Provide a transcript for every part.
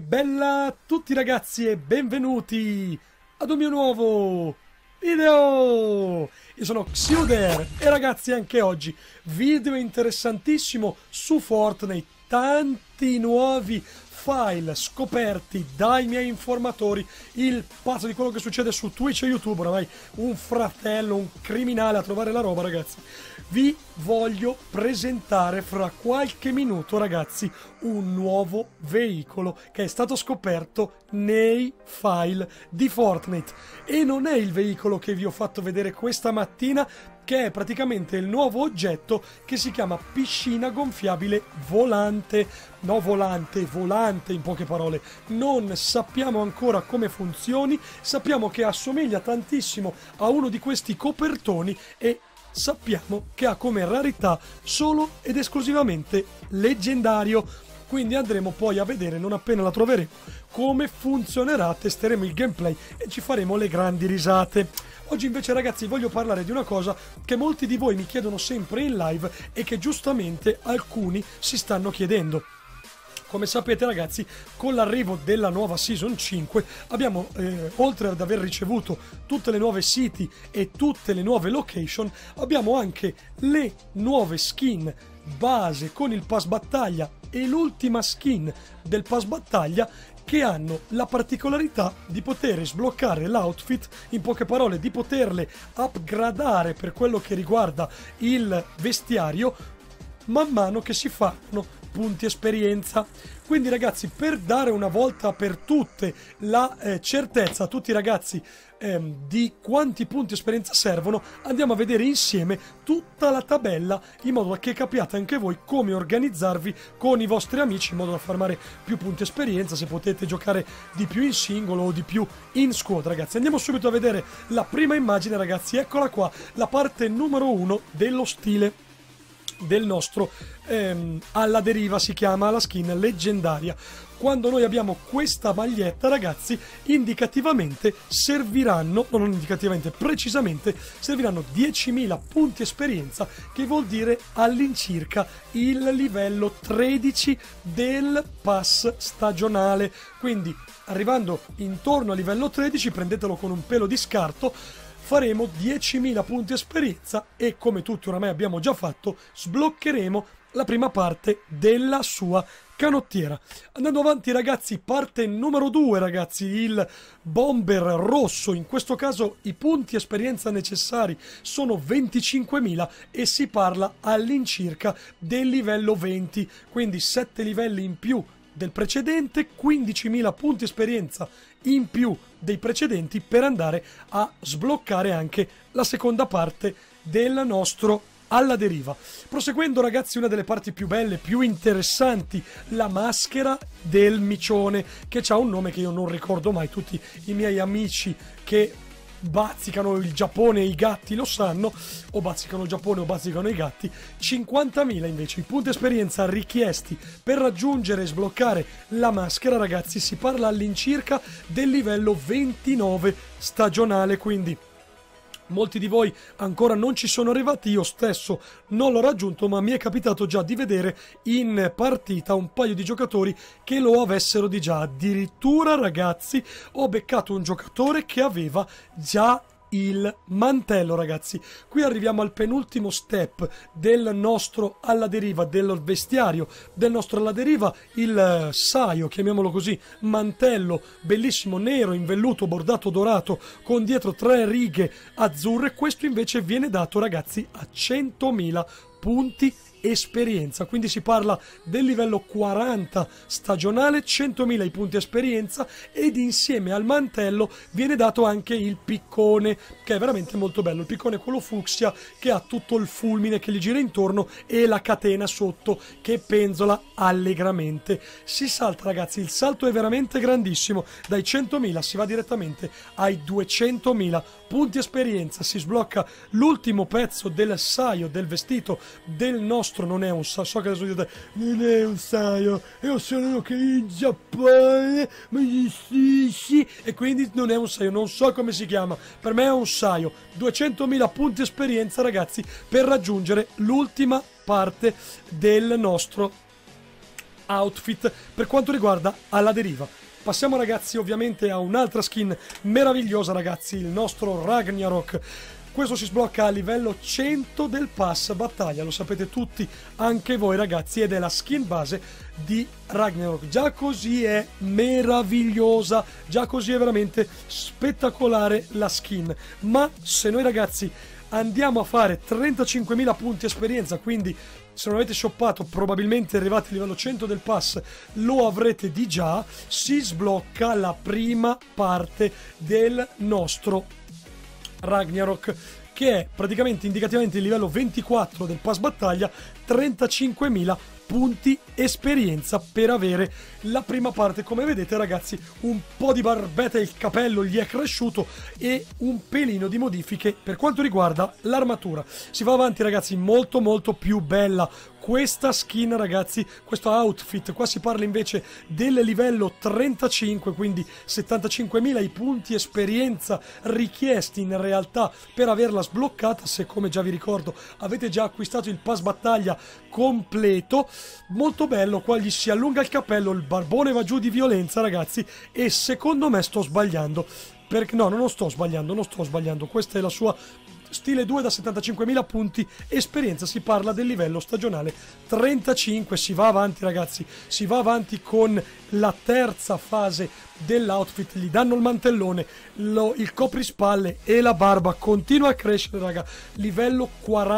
bella a tutti ragazzi e benvenuti ad un mio nuovo video! Io sono Xiuder e ragazzi anche oggi video interessantissimo su Fortnite, tanti nuovi file scoperti dai miei informatori, il pazzo di quello che succede su Twitch e YouTube, oramai un fratello, un criminale a trovare la roba ragazzi. Vi voglio presentare fra qualche minuto ragazzi un nuovo veicolo che è stato scoperto nei file di Fortnite e non è il veicolo che vi ho fatto vedere questa mattina, che è praticamente il nuovo oggetto che si chiama piscina gonfiabile volante. No, volante in poche parole. Non sappiamo ancora come funzioni, sappiamo che assomiglia tantissimo a uno di questi copertoni e sappiamo che ha come rarità solo ed esclusivamente leggendario. Quindi andremo poi a vedere, non appena la troveremo, come funzionerà, testeremo il gameplay e ci faremo le grandi risate. Oggi invece ragazzi voglio parlare di una cosa che molti di voi mi chiedono sempre in live e che giustamente alcuni si stanno chiedendo. Come sapete ragazzi, con l'arrivo della nuova Season 5 abbiamo, oltre ad aver ricevuto tutte le nuove city e tutte le nuove location, abbiamo anche le nuove skin base con il pass battaglia e l'ultima skin del pass battaglia, che hanno la particolarità di poter sbloccare l'outfit, in poche parole di poterle upgradare per quello che riguarda il vestiario man mano che si fanno punti esperienza. Quindi ragazzi, per dare una volta per tutte la certezza a tutti i ragazzi di quanti punti esperienza servono, andiamo a vedere insieme tutta la tabella in modo che capiate anche voi come organizzarvi con i vostri amici in modo da farmare più punti esperienza, se potete giocare di più in singolo o di più in squad ragazzi. Andiamo subito a vedere la prima immagine ragazzi, eccola qua, la parte numero 1 dello stile del nostro alla deriva, si chiama la skin leggendaria. Quando noi abbiamo questa maglietta ragazzi, indicativamente serviranno, no, non indicativamente, precisamente serviranno 10.000 punti esperienza, che vuol dire all'incirca il livello 13 del pass stagionale. Quindi arrivando intorno al livello 13, prendetelo con un pelo di scarto, faremo 10.000 punti esperienza e, come tutti oramai abbiamo già fatto, sbloccheremo la prima parte della sua canottiera. Andando avanti ragazzi, parte numero 2 ragazzi, il bomber rosso. In questo caso i punti esperienza necessari sono 25.000 e si parla all'incirca del livello 20, quindi 7 livelli in più del precedente, 15.000 punti esperienza in più dei precedenti per andare a sbloccare anche la seconda parte del nostro alla deriva. Proseguendo ragazzi, una delle parti più belle, più interessanti, la maschera del micione, che ha un nome che io non ricordo mai, tutti i miei amici che bazzicano il Giappone e i gatti lo sanno, o bazzicano il Giappone o bazzicano i gatti. 50.000 invece i punti esperienza richiesti per raggiungere e sbloccare la maschera ragazzi, si parla all'incirca del livello 29 stagionale, quindi molti di voi ancora non ci sono arrivati, io stesso non l'ho raggiunto, ma mi è capitato già di vedere in partita un paio di giocatori che lo avessero di già. Addirittura ragazzi ho beccato un giocatore che aveva già il mantello ragazzi. Qui arriviamo al penultimo step del nostro alla deriva, del vestiario del nostro alla deriva, il saio, chiamiamolo così, mantello bellissimo nero in velluto bordato dorato con dietro 3 righe azzurre. Questo invece viene dato ragazzi a 100.000 punti esperienza, quindi si parla del livello 40 stagionale, 100.000 i punti esperienza, ed insieme al mantello viene dato anche il piccone, che è veramente molto bello. Il piccone è quello fucsia che ha tutto il fulmine che gli gira intorno e la catena sotto che penzola allegramente. Si salta ragazzi, il salto è veramente grandissimo, dai 100.000 si va direttamente ai 200.000 punti esperienza, si sblocca l'ultimo pezzo del saio, del vestito del nostro, non è un saio, so che adesso dite non è un saio, è un solo che in Giappone mi gestisci, e quindi non è un saio, non so come si chiama, per me è un saio. 200.000 punti esperienza ragazzi per raggiungere l'ultima parte del nostro outfit per quanto riguarda alla deriva. Passiamo ragazzi ovviamente a un'altra skin meravigliosa ragazzi, il nostro Ragnarok. Questo si sblocca a livello 100 del pass battaglia, lo sapete tutti, anche voi ragazzi, ed è la skin base di Ragnarok. Già così è meravigliosa, già così è veramente spettacolare la skin. Ma se noi ragazzi andiamo a fare 35.000 punti esperienza, quindi se non avete shoppato probabilmente arrivate a livello 100 del pass, lo avrete di già, si sblocca la prima parte del nostro Ragnarok, che è praticamente indicativamente il livello 24 del pass battaglia, 35.000 punti esperienza per avere la prima parte. Come vedete ragazzi, un po' di barbetta, il capello gli è cresciuto e un pelino di modifiche per quanto riguarda l'armatura. Si va avanti ragazzi, molto molto più bella questa skin ragazzi, questo outfit. Qua si parla invece del livello 35, quindi 75.000 i punti esperienza richiesti in realtà per averla sbloccata, se come già vi ricordo avete già acquistato il pass battaglia completo. Molto bello, qua gli si allunga il cappello, il barbone va giù di violenza ragazzi, e secondo me sto sbagliando, perché no, non sto sbagliando, questa è la sua stile 2 da 75.000 punti esperienza. Si parla del livello stagionale 35. Si va avanti ragazzi, si va avanti con la terza fase dell'outfit. Gli danno il mantellone, il coprispalle e la barba continua a crescere raga, livello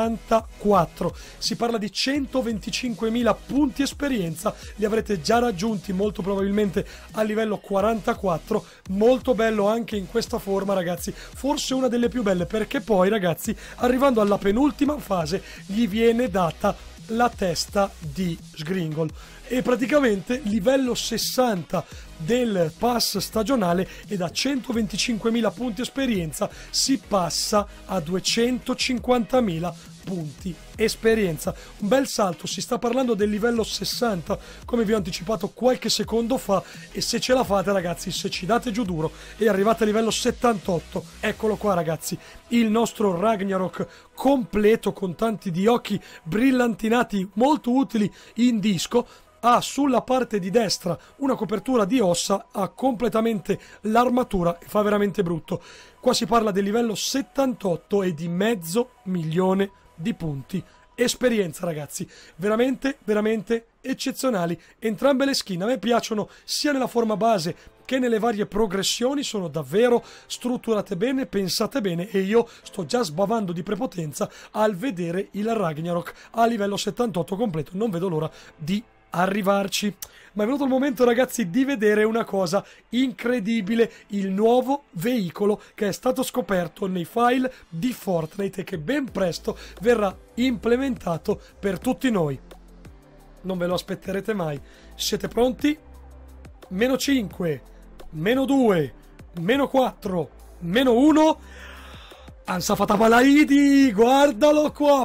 44. Si parla di 125.000 punti esperienza, li avrete già raggiunti molto probabilmente a livello 44. Molto bello anche in questa forma ragazzi, forse una delle più belle, perché poi ragazzi arrivando alla penultima fase gli viene data la testa di Sgringol e praticamente livello 60 del pass stagionale, e da 125.000 punti esperienza si passa a 250.000 punti esperienza. Un bel salto, si sta parlando del livello 60 come vi ho anticipato qualche secondo fa, e se ce la fate ragazzi, se ci date giù duro e arrivate a livello 78, eccolo qua ragazzi, il nostro Ragnarok completo con tanti di occhi brillantinati molto utili in disco. Ha sulla parte di destra una copertura di ossa, ha completamente l'armatura e fa veramente brutto. Qua si parla del livello 78 e di 500.000 di punti esperienza ragazzi, veramente veramente eccezionali entrambe le skin. A me piacciono sia nella forma base che nelle varie progressioni, sono davvero strutturate bene, pensate bene, e io sto già sbavando di prepotenza al vedere il Ragnarok a livello 78 completo. Non vedo l'ora di arrivarci. Ma è venuto il momento ragazzi di vedere una cosa incredibile, il nuovo veicolo che è stato scoperto nei file di Fortnite e che ben presto verrà implementato per tutti noi. Non ve lo aspetterete mai. Siete pronti? Meno 5, meno 2, meno 4, meno 1. Ansafatapalaidi, guardalo qua,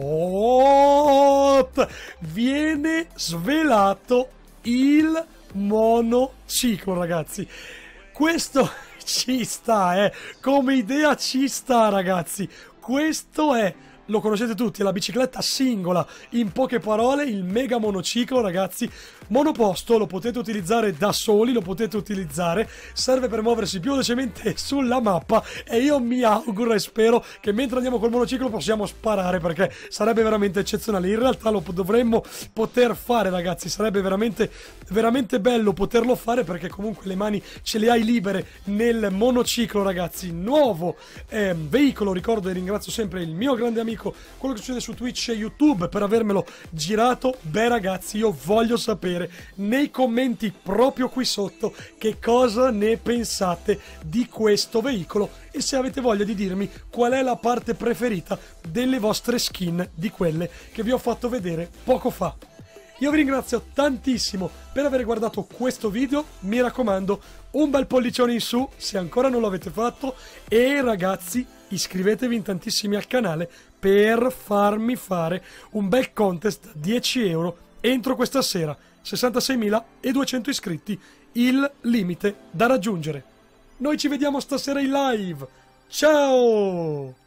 viene svelato il monociclo ragazzi. Questo ci sta, come idea ci sta ragazzi. Questo è, lo conoscete tutti, è la bicicletta singola, in poche parole il mega monociclo ragazzi. Monoposto, lo potete utilizzare da soli, lo potete utilizzare, serve per muoversi più velocemente sulla mappa, e io mi auguro e spero che mentre andiamo col monociclo possiamo sparare, perché sarebbe veramente eccezionale. In realtà lo dovremmo poter fare ragazzi, sarebbe veramente veramente bello poterlo fare, perché comunque le mani ce le hai libere nel monociclo ragazzi. Nuovo veicolo, ricordo e ringrazio sempre il mio grande amico, quello che succede su Twitch e YouTube, per avermelo girato. Beh ragazzi, io voglio sapere nei commenti proprio qui sotto che cosa ne pensate di questo veicolo, e se avete voglia di dirmi qual è la parte preferita delle vostre skin, di quelle che vi ho fatto vedere poco fa. Io vi ringrazio tantissimo per aver guardato questo video, mi raccomando un bel pollicione in su se ancora non l'avete fatto, e ragazzi iscrivetevi in tantissimi al canale per farmi fare un bel contest da 10 euro entro questa sera. 66.200 iscritti, il limite da raggiungere. Noi ci vediamo stasera in live. Ciao!